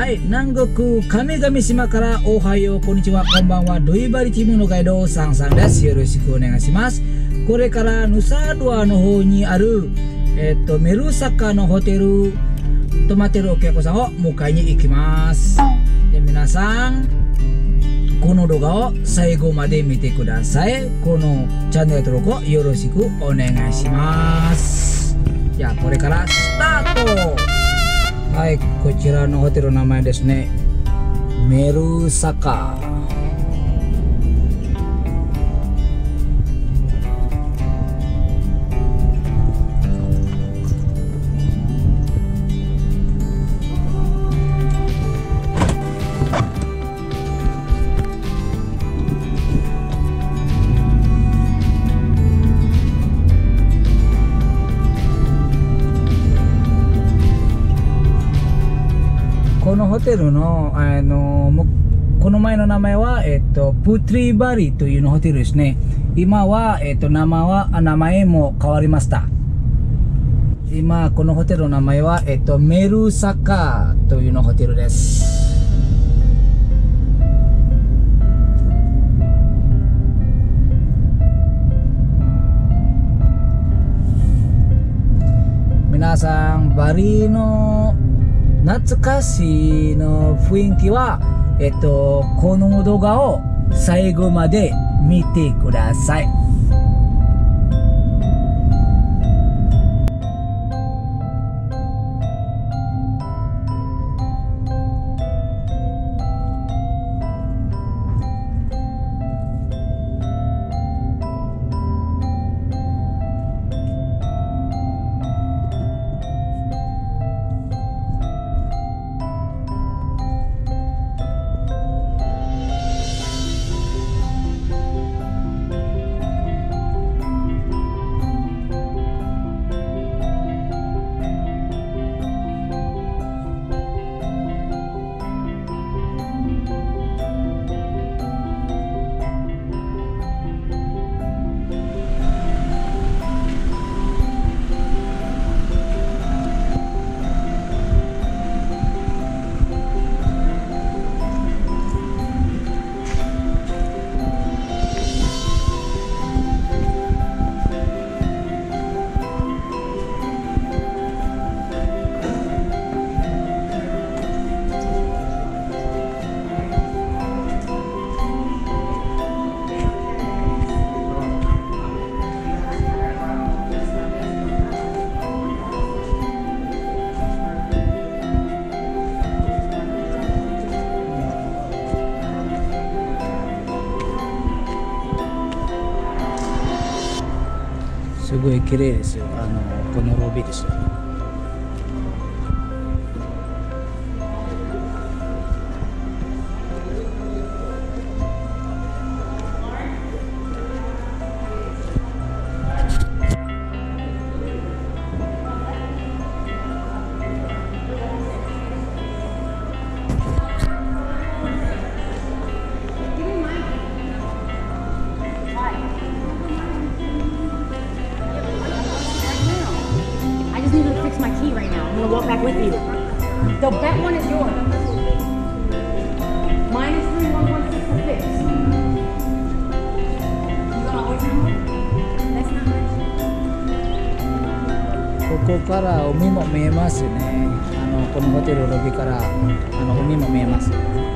はい、南国亀上島からおはよう、こんにちは、こんばんは。ルイバリチームのガイドサンさんです。よろしくお願いします。これからヌサードアの方にある、メルサカのホテル泊まってるお客さんを迎えに行きます。で、皆さんこの動画を最後まで見てください。このチャンネル登録をよろしくお願いします。じゃあこれからスタート。はい、こちらのホテルの名前ですね。メルサカ。このホテルの、この前の名前は、プトリバリというのホテルですね。今は、名前も変わりました。今、このホテルの名前は、メルサカというのホテルです。皆さん、バリの懐かしいの雰囲気は、この動画を最後まで見てください。すごい綺麗ですよ。このロビーですよ。 My key right now. I'm gonna walk back with you. The back one is yours. Mine is 3116 to fix. You gonna always know? That's not much. ここから海も見えますね。このホテルロビーから海も見えます。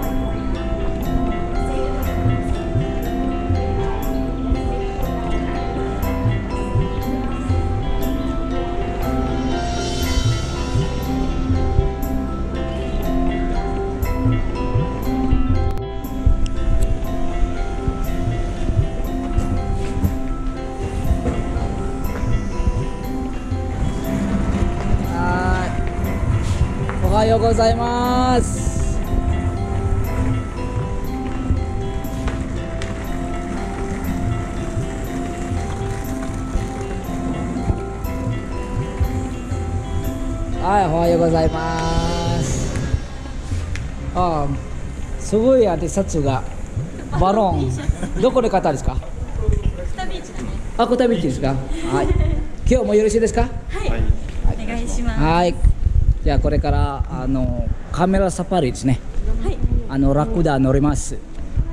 おはようございます。はい、おはようございます。すごいTシャツがバロン。どこで買ったんですか？ クタビーチだね。 クタビーチですか？はい。今日もよろしいですか？ はい。お願いします。 はい。 じゃあこれからカメラサファリですね。 はい。 ラクダ乗ります。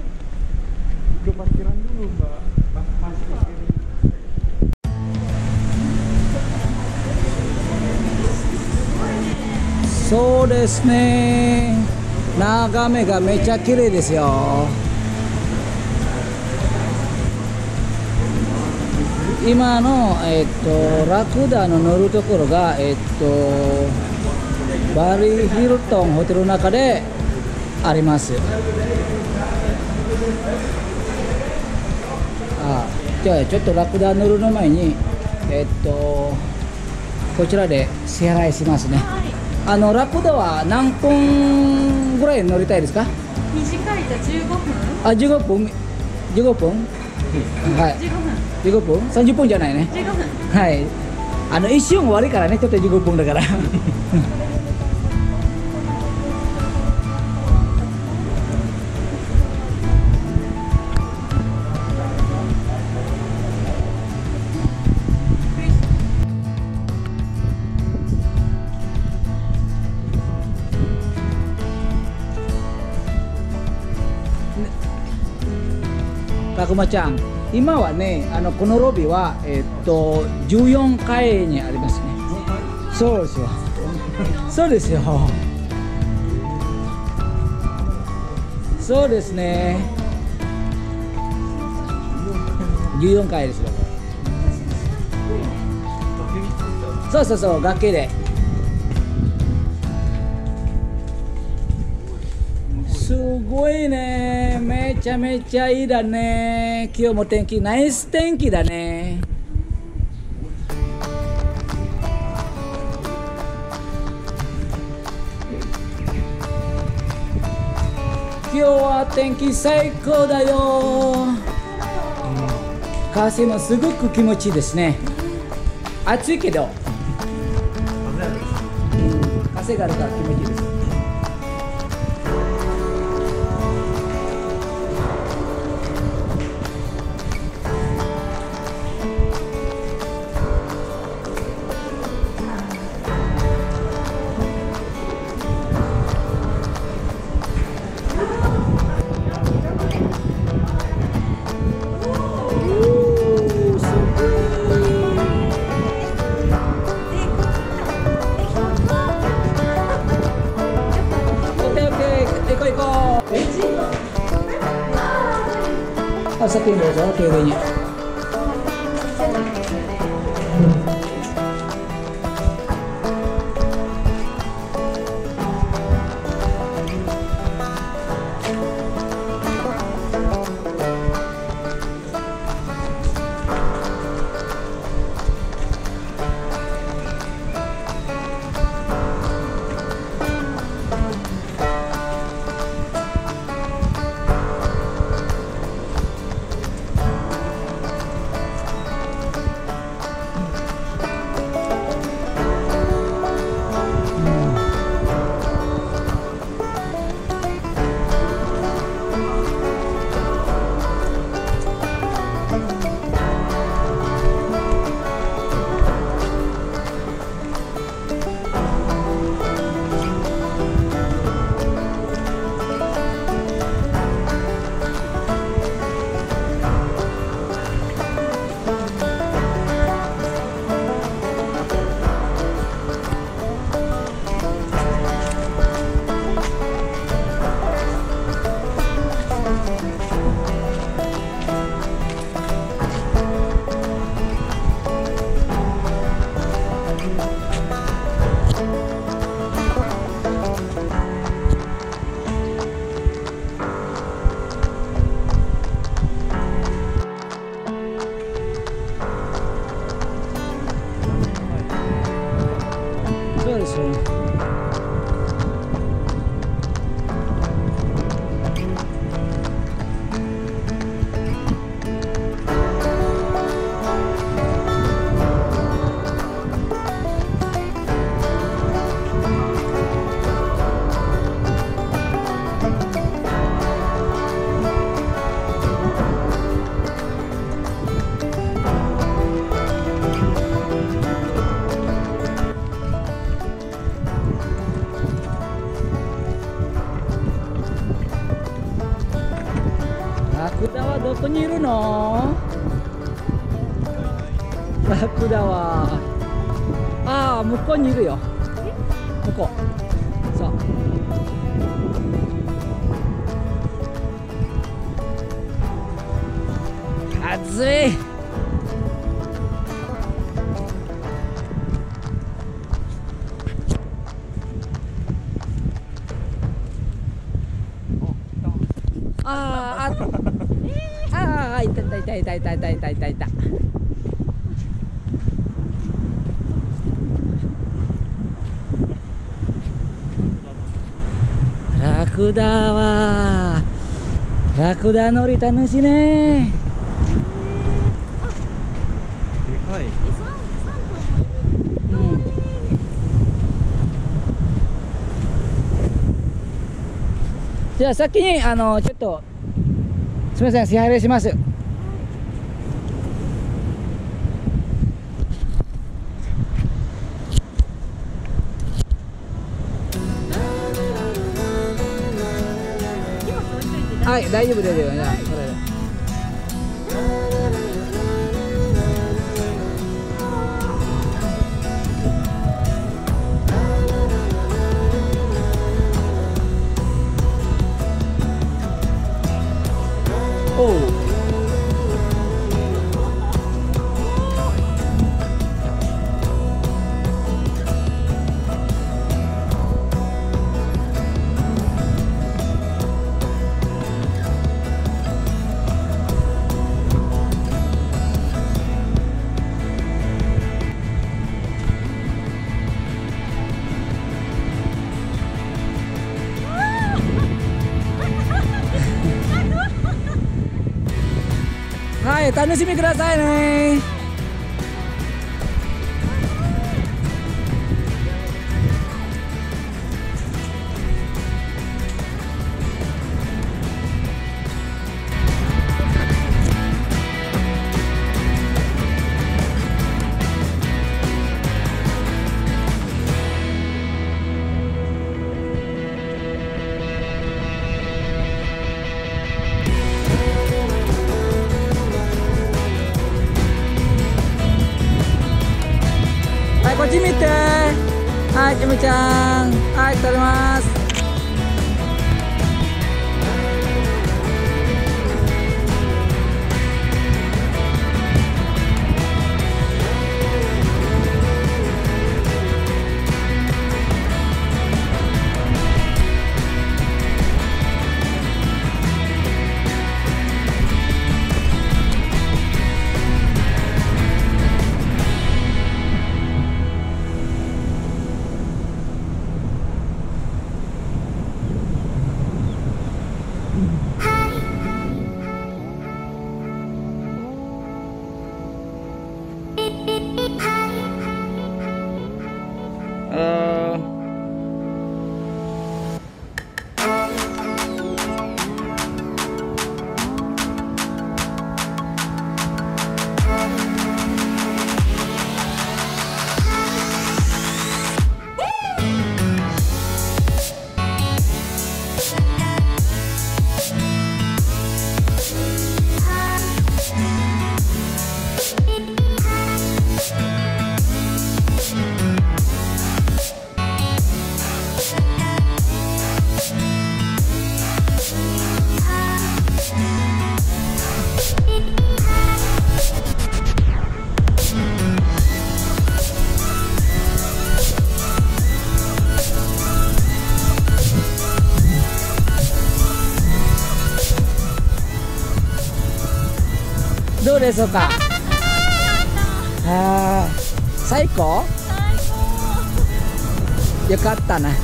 そうですね。眺めがめちゃ綺麗ですよ。今のラクダの乗るところがバリーヒルトンホテルの中であります。じゃあちょっとラクダ乗るの前にこちらで支払いしますね。ラクダは何分ぐらい乗りたいですか？ 短いと15分。 15分。15分。はい。15分。30分じゃないね。 15分。 はい。一瞬終わりからね、ちょっと15分だから。たくまちゃん、今はね、このロビーは14階にありますね。そうですよ。そうですよ。そうですね。14階ですよ。そうそうそう、崖で。すごいね、めちゃめちゃいいだね。今日も天気、ナイス天気だね。今日は天気最高だよ。風もすごく気持ちいいですね。暑いけど、風があるから気持ちいいです。先にどうぞ、丁寧に。そうですよ。 こにいるの？ラクダは。ああ、向こうにいるよ。向こう。そう。暑い。ああ、ああ、いたいたいたいたいたいたいたいたいた。ラクダはラクダ乗り楽しいね。 でかい。 じゃあ先にちょっとすみません、支払いします。はい、大丈夫ですよ。じゃあこれで。おう。はい、楽しみくださいね。はい、こっち見て。はい、キムちゃん。はい、撮ります。どうでしょうか。あー、最高。よかったな。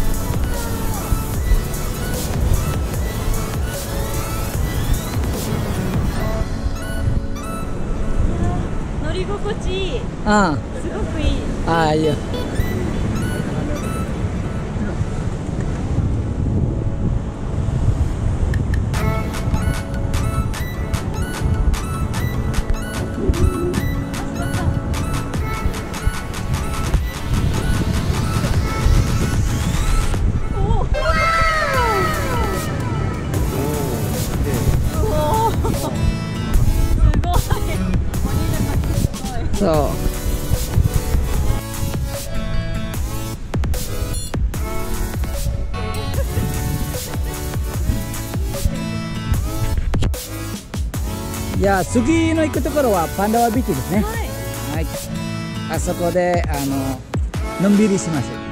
乗り心地いい。 うん。 すごくいい。 ああ、いいよ。 そうじゃあ次の行くところはパンダワビーチですね。はい。あそこでのんびりします。